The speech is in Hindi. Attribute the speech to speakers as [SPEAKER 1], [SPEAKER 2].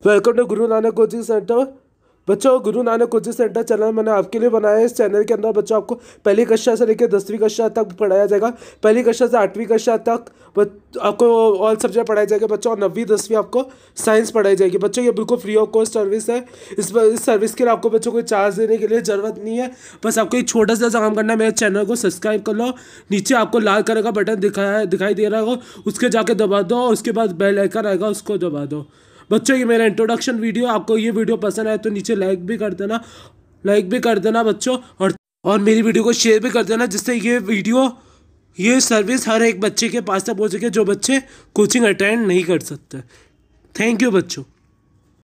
[SPEAKER 1] Welcome to Guru Nanak coaching centre. बच्चों, Guru Nanak coaching centre channel मैंने आपके लिए बनाया है। इस चैनल के अंदर बच्चों आपको पहली कक्षा से लेकर 10वीं कक्षा तक पढ़ाया जाएगा। पहली कक्षा से 8वीं कक्षा तक आपको ऑल सब्जेक्ट पढ़ाए जाएंगे बच्चों, और 9वीं 10वीं आपको साइंस पढ़ाई जाएगी बच्चों। ये बिल्कुल फ्री ऑफ कॉस्ट सर्विस है। इस सर्विस के लिए आपको बच्चों को चार्ज देने के लिए ज़रूरत नहीं है। बस आपको एक छोटा सा काम करना है, मेरे चैनल को सब्सक्राइब कर लो। नीचे आपको लाल कलर का बटन दिखाई दे रहा हो, उसके जाके दबा दो, और उसके बाद बेल आइकन आएगा, उसको दबा दो। बच्चों, ये मेरा इंट्रोडक्शन वीडियो, आपको ये वीडियो पसंद आए तो नीचे लाइक भी कर देना बच्चों, और मेरी वीडियो को शेयर भी कर देना, जिससे ये सर्विस हर एक बच्चे के पास तक पहुँच सके जो बच्चे कोचिंग अटेंड नहीं कर सकते। थैंक यू बच्चों।